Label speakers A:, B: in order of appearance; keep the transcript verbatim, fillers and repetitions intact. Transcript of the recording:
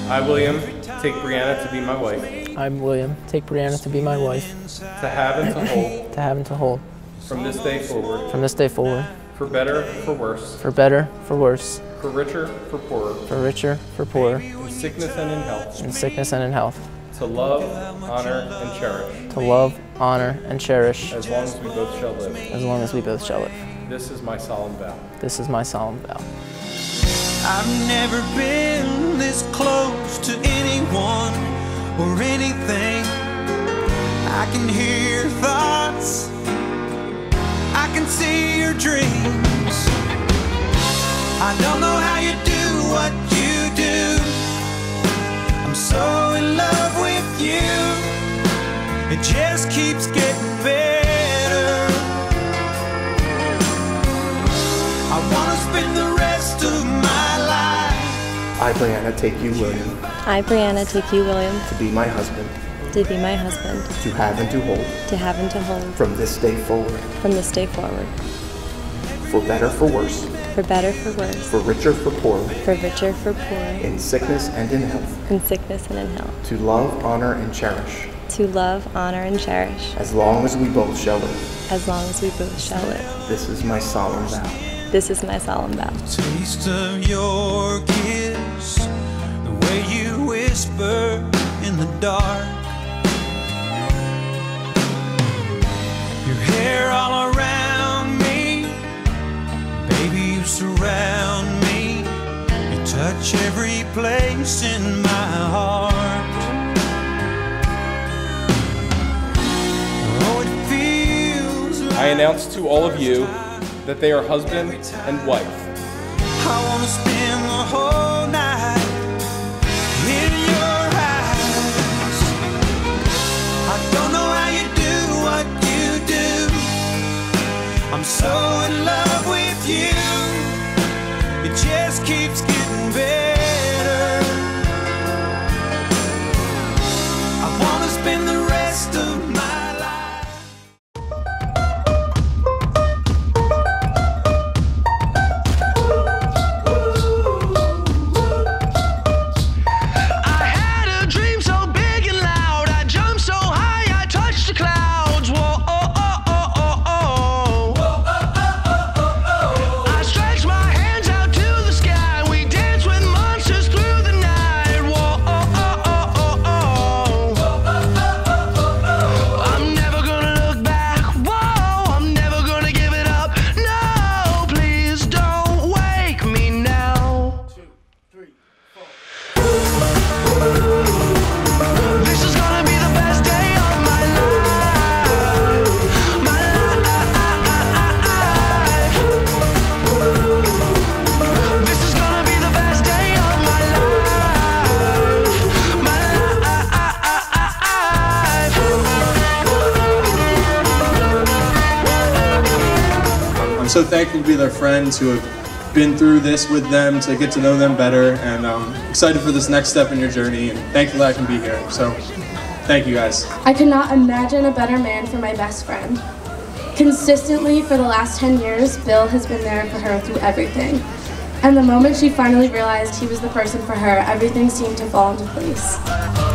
A: I, William, take Brianna to be my wife.
B: I, William, take Brianna to be my wife.
A: To have and to hold.
B: To have and to hold.
A: From this day forward.
B: From this day forward.
A: For better, for worse.
B: For better, for worse.
A: For richer, for poorer.
B: For richer, for poorer.
A: In sickness and in health.
B: In sickness and in health.
A: To love, honor, and cherish.
B: To love, honor, and cherish.
A: As long as we both shall live.
B: As long as we both shall live.
A: This is my solemn vow.
B: This is my solemn vow.
C: I've never been this close to anyone or anything. I can hear your thoughts. I can see your dreams. I don't know how you do what you do. I'm so in love with you. It just keeps getting better. I want to spend the rest of my life.
D: I, Brianna, take you, William.
E: I, Brianna, take you, William.
D: To be my husband.
E: To be my husband.
D: To have and to hold.
E: To have and to hold.
D: From this day forward.
E: From this day forward.
D: For better, for worse.
E: For better, for worse.
D: For richer, for poorer.
E: For richer, for poorer.
D: In sickness and in health.
E: In sickness and in health.
D: To love, honor, and cherish.
E: To love, honor, and cherish.
D: As long as we both shall live.
E: As long as we both shall live.
D: This is my solemn vow.
E: This is my solemn vow.
C: Taste of your kiss, the way you whisper in the dark. Your hair all around me, baby, you surround me. You touch every place in my heart. Oh, it feels like
A: I announce to all of you that they are husband and wife.
C: I want to spend the whole night in your eyes. I don't know how you do what you do. I'm so in love with you. It just keeps getting better. I want to spend the rest of my
F: I'm so thankful to be their friends who have been through this with them, to get to know them better, and I'm excited for this next step in your journey, and thankful that I can be here. So, thank you guys.
G: I could not imagine a better man for my best friend. Consistently for the last ten years, Bill has been there for her through everything. And the moment she finally realized he was the person for her, everything seemed to fall into place.